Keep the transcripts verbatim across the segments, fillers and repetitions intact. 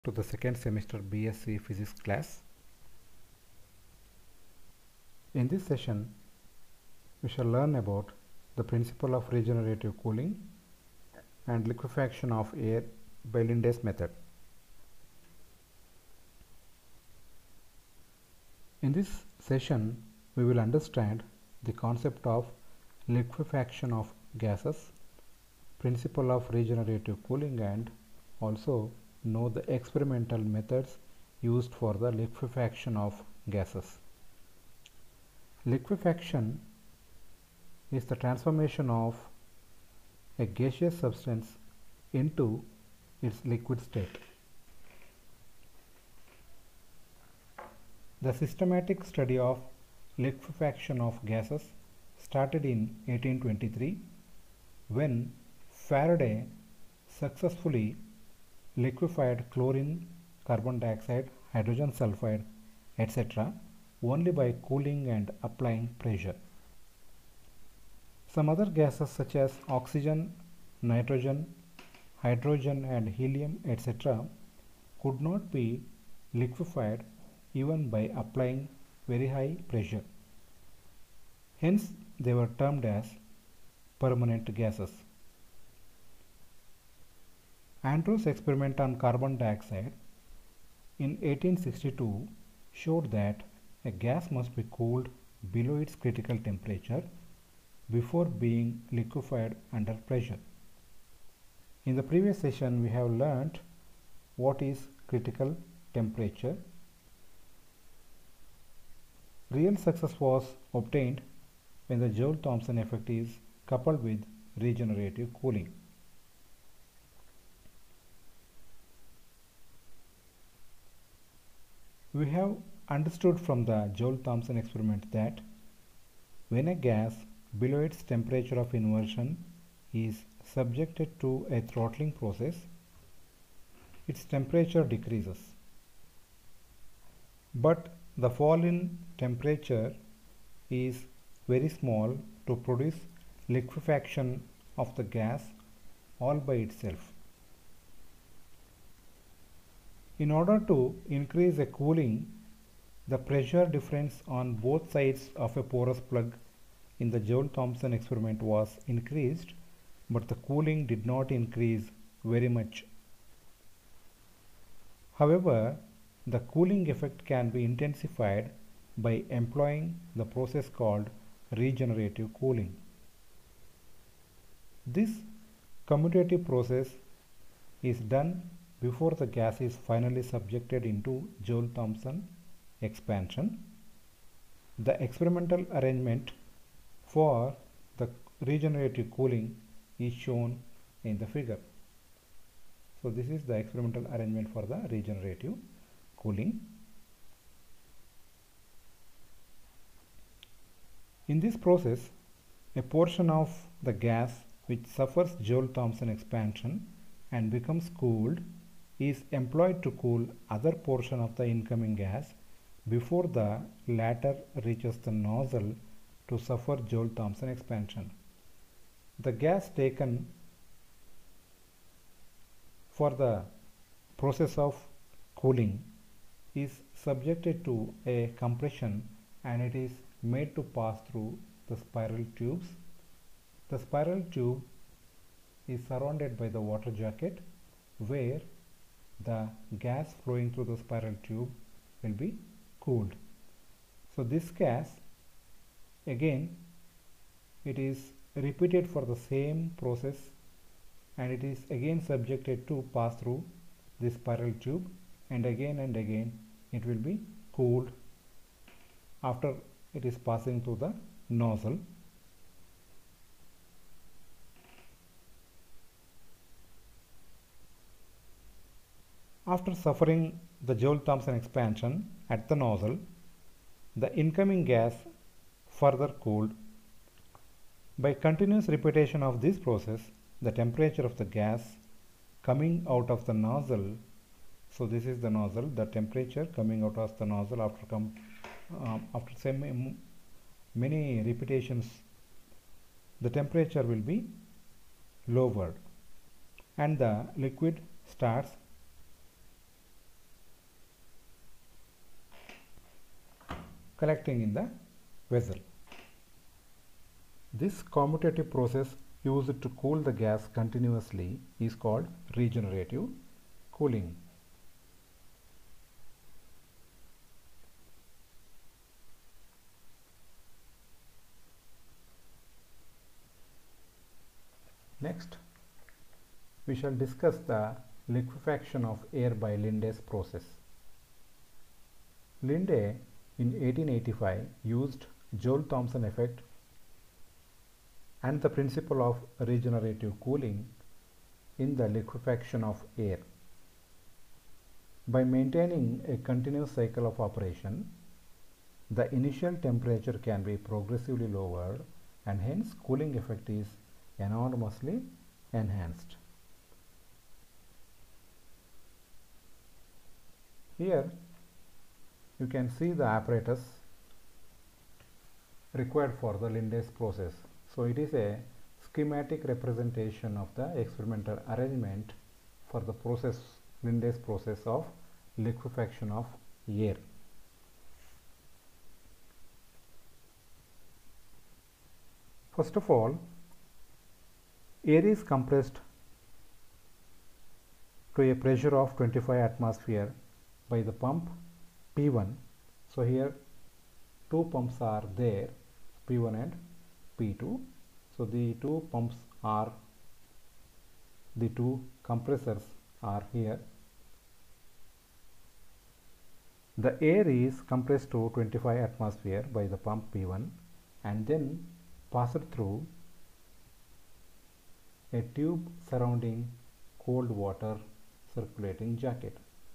to the second semester B S c Physics class. In this session, we shall learn about the principle of regenerative cooling and liquefaction of air by Linde's method. In this session, we will understand the concept of liquefaction of gases, principle of regenerative cooling, and also know the experimental methods used for the liquefaction of gases. Liquefaction is the transformation of a gaseous substance into its liquid state. The systematic study of liquefaction of gases started in eighteen twenty-three when Faraday successfully liquefied chlorine, carbon dioxide, hydrogen sulfide, et cetera only by cooling and applying pressure. Some other gases such as oxygen, nitrogen, hydrogen and helium, et cetera could not be liquefied even by applying very high pressure. Hence, they were termed as permanent gases. Andrews' experiment on carbon dioxide in eighteen sixty-two showed that a gas must be cooled below its critical temperature before being liquefied under pressure. In the previous session, we have learnt what is critical temperature. Real success was obtained when the Joule-Thomson effect is coupled with regenerative cooling. We have understood from the Joule-Thomson experiment that when a gas below its temperature of inversion is subjected to a throttling process, its temperature decreases. But the fall in temperature is very small to produce liquefaction of the gas all by itself. In order to increase a cooling, the pressure difference on both sides of a porous plug in the Joule-Thomson experiment was increased, but the cooling did not increase very much. However, the cooling effect can be intensified by employing the process called regenerative cooling. This commutative process is done before the gas is finally subjected into Joule-Thomson expansion. The experimental arrangement for the regenerative cooling is shown in the figure. So this is the experimental arrangement for the regenerative cooling. In this process, a portion of the gas which suffers Joule-Thomson expansion and becomes cooled is employed to cool other portion of the incoming gas before the latter reaches the nozzle to suffer Joule-Thomson expansion. The gas taken for the process of cooling is subjected to a compression and it is made to pass through the spiral tubes. The spiral tube is surrounded by the water jacket where the gas flowing through the spiral tube will be cooled. So this gas, again, it is repeated for the same process and it is again subjected to pass through this spiral tube, and again and again it will be cooled after it is passing through the nozzle. After suffering the Joule-Thomson expansion at the nozzle, the incoming gas further cooled. By continuous repetition of this process, the temperature of the gas coming out of the nozzle, so this is the nozzle, the temperature coming out of the nozzle after come um, after some many repetitions, the temperature will be lowered and the liquid starts collecting in the vessel. This commutative process used to cool the gas continuously is called regenerative cooling. Next, we shall discuss the liquefaction of air by Linde's process. Linde in eighteen eighty-five used Joule-Thomson effect and the principle of regenerative cooling in the liquefaction of air. By maintaining a continuous cycle of operation, the initial temperature can be progressively lowered and hence cooling effect is enormously enhanced. Here you can see the apparatus required for the Linde's process. So it is a schematic representation of the experimental arrangement for the process Linde's process of liquefaction of air. First of all, air is compressed to a pressure of twenty-five atmosphere by the pump P one. So here two pumps are there, P one and P two. So the two pumps are, the two compressors are here. The air is compressed to twenty-five atmosphere by the pump P one and then passed through a tube surrounding cold water circulating jacket.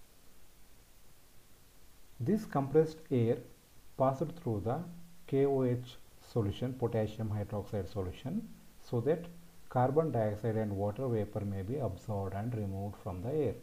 This compressed air passed through the K O H solution, potassium hydroxide solution, so that carbon dioxide and water vapor may be absorbed and removed from the air.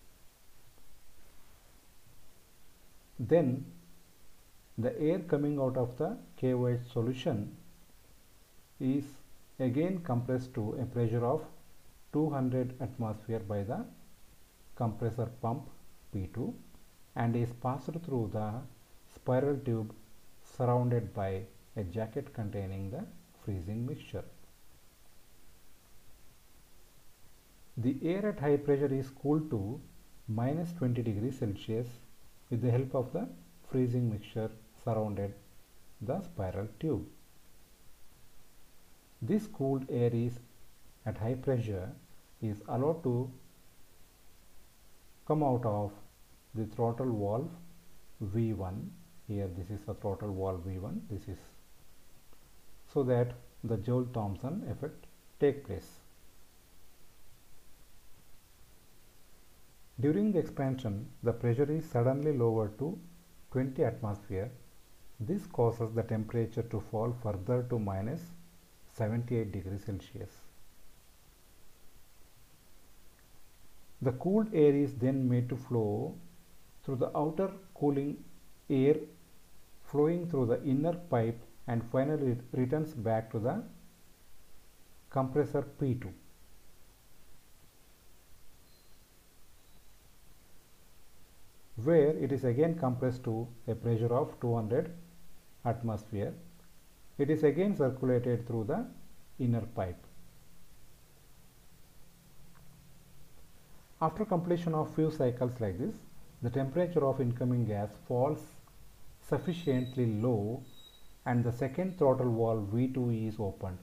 Then the air coming out of the K O H solution is again compressed to a pressure of two hundred atmosphere by the compressor pump P two and is passed through the spiral tube surrounded by a jacket containing the freezing mixture. The air at high pressure is cooled to minus twenty degrees Celsius with the help of the freezing mixture surrounded the spiral tube. This cooled air is at high pressure is allowed to come out of the throttle valve V one. Here this is the throttle valve V one, this is, so that the Joule-Thomson effect take place. During the expansion, the pressure is suddenly lowered to twenty atmosphere. This causes the temperature to fall further to minus seventy-eight degrees Celsius. The cooled air is then made to flow through the outer cooling air flowing through the inner pipe and finally returns back to the compressor P two. Where it is again compressed to a pressure of two hundred atmosphere. It is again circulated through the inner pipe. After completion of few cycles like this, the temperature of incoming gas falls sufficiently low and the second throttle valve V two is opened.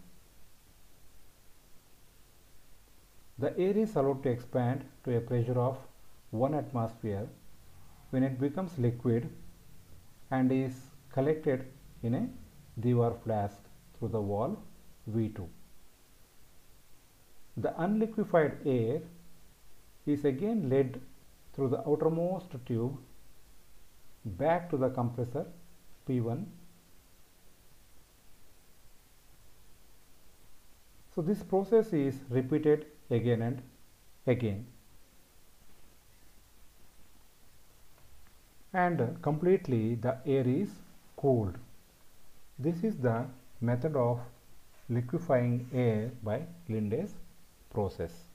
The air is allowed to expand to a pressure of one atmosphere when it becomes liquid and is collected in a Dewar flask through the valve V two. The unliquefied air is again led through the outermost tube back to the compressor P one. So this process is repeated again and again, and completely the air is cooled. This is the method of liquefying air by Linde's process.